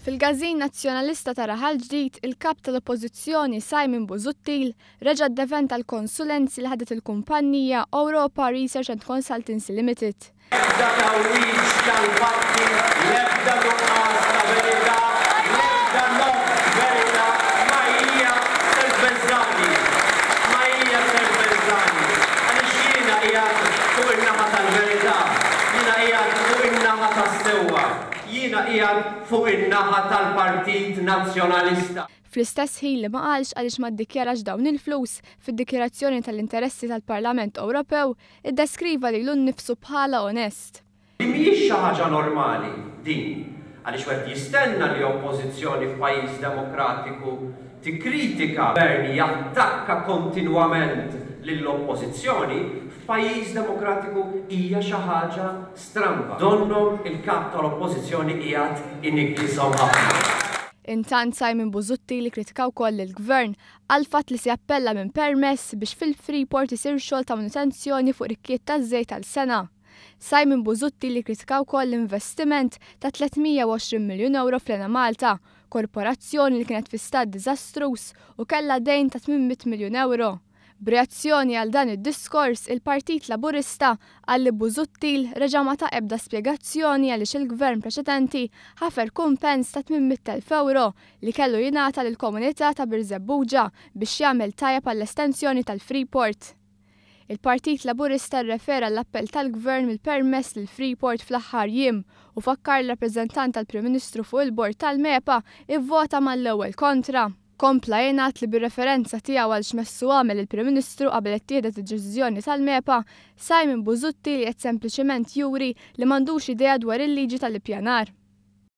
Fil-gażin nazzjonalista ta' raħal ġdid, il-kap tal-Oppożizzjoni Simon Busuttil reġa' ddeventa l-konsulenzi li ħadet il-kumpanija Europa Research and Consultancy Limited. Ebda tawwieġ tal-fatti, l-ebda nuqqas ta' verità, l-ebda verità ma hija self-beżżani. Għaliex jiena qiegħed fuq in-naħa tal-verità, jiena qiegħed fuq in-naħa tas-sewwa. Jiena qiegħed fuq in-naħa tal-Partit Nazzjonalista. Fl-istess ħin li ma qalx għaliex ma ddikjarax dawn il-flus fid-dikjarazzjoni tal-interessi tal-Parlament Ewropew, iddeskriva lilu nnifsu bħala onest. Mhijiex xi ħaġa normali din, għaliex wieħed jistenna li oppożizzjoni f'pajjiż demokratiku tikkritika gvern jattakka kontinwament lill-oppożizzjoni, f'pajjiż demokratiku hija xi ħaġa stramba. Donnom il-kap tal-oppożizzjoni qiegħed iniggħishom ħafna. Intant Simon Busuttil li kritika wkoll il-Gvern għal fatt li se jappella minn permess biex fil-Freeport isir xogħol ta' manutenzjoni fuq rikkiet taż-żejt tal-sena. Simon Busuttil li kritika wkoll l-investiment ta' 320 miljun euro fl-Ena Malta, korporazzjoni li kienet fi stat diżastruż u kellha dejn ta' 800 miljun euro. B'reazzjoni għal dan id-diskors, il-Partit Laburista għal li Busuttil reġa' ma ta' ebda spjegazzjoni għaliex il-Gvern preċedenti ħafer kumpens ta' 800,000 euro li kellu jingħata lill-komunità ta' Birzebbuġa biex jagħmel tajjeb għall-estensjoni tal-Freeport. Il-Partit Laburista rrefera l-appell tal-Gvern mill-permess lil Freeport fl-aħħar jiem u fakkar l-rappreżentant tal-Prim Ministru fuq il-Bord tal-MEPA ivvota mal-ewwel kontra. Kompla jingħad li bir-referenza tiegħu għal x'messu għamel il-Prim Ministru qabel qed tieħdet id-deċiżjoni tal-MEPA, Simon Busuttil qed sempliċement juri li m'għandux idea dwar il-liġi tal-ippjanar.